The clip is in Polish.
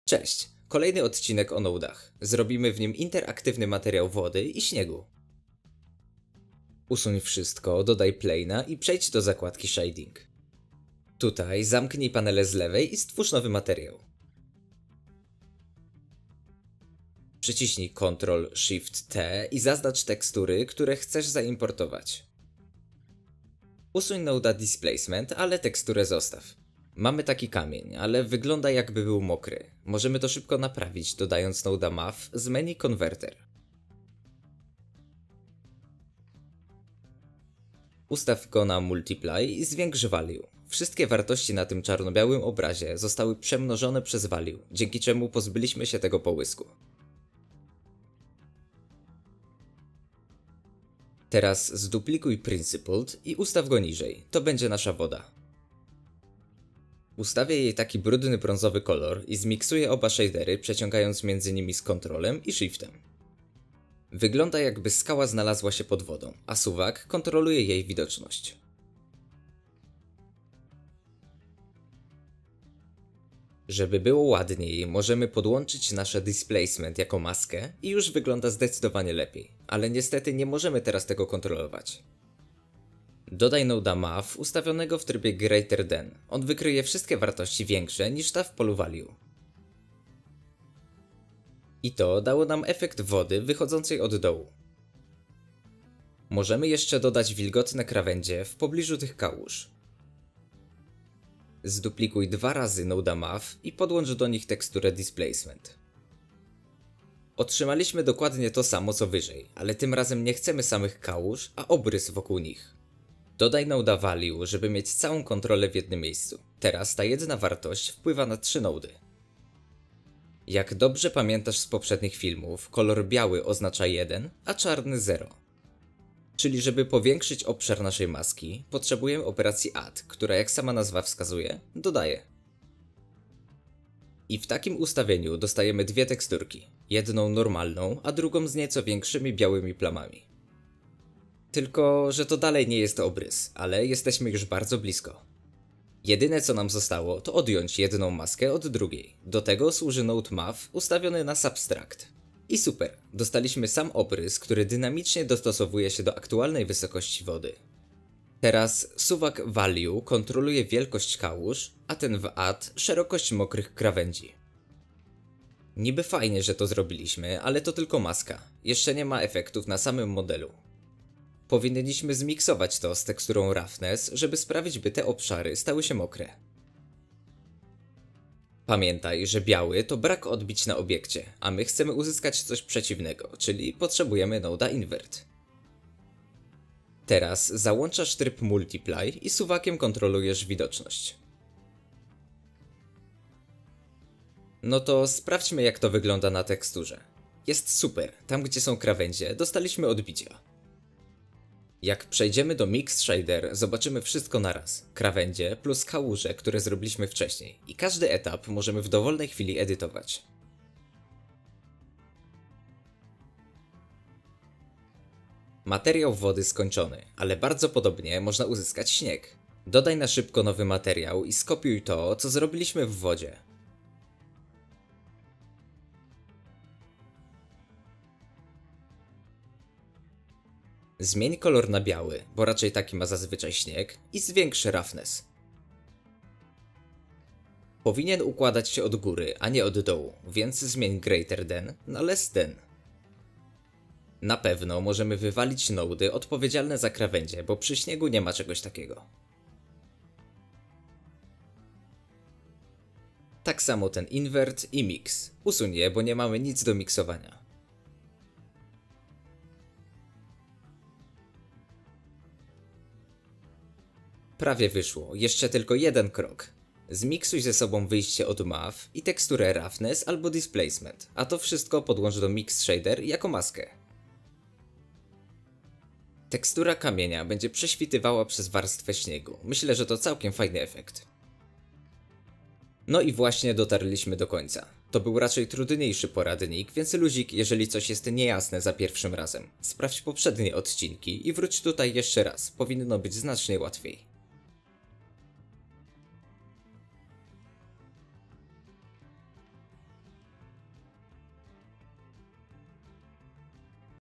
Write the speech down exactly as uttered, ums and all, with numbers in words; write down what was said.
Cześć! Kolejny odcinek o nodach. Zrobimy w nim interaktywny materiał wody i śniegu. Usuń wszystko, dodaj plana i przejdź do zakładki Shading. Tutaj zamknij panele z lewej i stwórz nowy materiał. Przyciśnij Ctrl Shift T i zaznacz tekstury, które chcesz zaimportować. Usuń noda Displacement, ale teksturę zostaw. Mamy taki kamień, ale wygląda jakby był mokry. Możemy to szybko naprawić, dodając noda Math z menu Converter. Ustaw go na Multiply i zwiększ Value. Wszystkie wartości na tym czarno-białym obrazie zostały przemnożone przez Value, dzięki czemu pozbyliśmy się tego połysku. Teraz zduplikuj Principled i ustaw go niżej, to będzie nasza woda. Ustawię jej taki brudny brązowy kolor i zmiksuję oba shadery, przeciągając między nimi z Ctrlem i Shiftem. Wygląda jakby skała znalazła się pod wodą, a suwak kontroluje jej widoczność. Żeby było ładniej, możemy podłączyć nasze Displacement jako maskę i już wygląda zdecydowanie lepiej, ale niestety nie możemy teraz tego kontrolować. Dodaj noda Math ustawionego w trybie Greater Than. On wykryje wszystkie wartości większe niż ta w polu Value. I to dało nam efekt wody wychodzącej od dołu. Możemy jeszcze dodać wilgotne krawędzie w pobliżu tych kałuż. Zduplikuj dwa razy noda Math i podłącz do nich teksturę Displacement. Otrzymaliśmy dokładnie to samo co wyżej, ale tym razem nie chcemy samych kałuż, a obrys wokół nich. Dodaj noda Value, żeby mieć całą kontrolę w jednym miejscu. Teraz ta jedna wartość wpływa na trzy nody. Jak dobrze pamiętasz z poprzednich filmów, kolor biały oznacza jeden, a czarny zero. Czyli żeby powiększyć obszar naszej maski, potrzebujemy operacji Add, która jak sama nazwa wskazuje, dodaje. I w takim ustawieniu dostajemy dwie teksturki. Jedną normalną, a drugą z nieco większymi białymi plamami. Tylko, że to dalej nie jest obrys, ale jesteśmy już bardzo blisko. Jedyne co nam zostało, to odjąć jedną maskę od drugiej. Do tego służy node Math ustawiony na Subtract. I super, dostaliśmy sam obrys, który dynamicznie dostosowuje się do aktualnej wysokości wody. Teraz suwak Value kontroluje wielkość kałuż, a ten w Add szerokość mokrych krawędzi. Niby fajnie, że to zrobiliśmy, ale to tylko maska. Jeszcze nie ma efektów na samym modelu. Powinniśmy zmiksować to z teksturą Roughness, żeby sprawić, by te obszary stały się mokre. Pamiętaj, że biały to brak odbić na obiekcie, a my chcemy uzyskać coś przeciwnego, czyli potrzebujemy noda Invert. Teraz załączasz tryb Multiply i suwakiem kontrolujesz widoczność. No to sprawdźmy, jak to wygląda na teksturze. Jest super, tam gdzie są krawędzie dostaliśmy odbicia. Jak przejdziemy do Mix Shader, zobaczymy wszystko naraz. Krawędzie plus kałuże, które zrobiliśmy wcześniej. I każdy etap możemy w dowolnej chwili edytować. Materiał wody skończony, ale bardzo podobnie można uzyskać śnieg. Dodaj na szybko nowy materiał i skopiuj to, co zrobiliśmy w wodzie. Zmień kolor na biały, bo raczej taki ma zazwyczaj śnieg, i zwiększ Roughness. Powinien układać się od góry, a nie od dołu, więc zmień Greater Than na Less Than. Na pewno możemy wywalić nody odpowiedzialne za krawędzie, bo przy śniegu nie ma czegoś takiego. Tak samo ten Invert i Mix. Usuń je, bo nie mamy nic do miksowania. Prawie wyszło, jeszcze tylko jeden krok. Zmiksuj ze sobą wyjście od Math i teksturę Roughness albo Displacement, a to wszystko podłącz do Mix Shader jako maskę. Tekstura kamienia będzie prześwitywała przez warstwę śniegu. Myślę, że to całkiem fajny efekt. No i właśnie dotarliśmy do końca. To był raczej trudniejszy poradnik, więc luzik, jeżeli coś jest niejasne za pierwszym razem. Sprawdź poprzednie odcinki i wróć tutaj jeszcze raz, powinno być znacznie łatwiej.